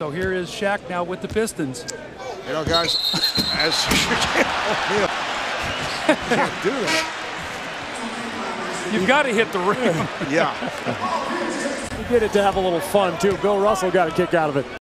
So here is Shaq now with the Pistons. You know, guys, as you can't do that. You've got to hit the rim. Yeah. He did it to have a little fun, too. Bill Russell got a kick out of it.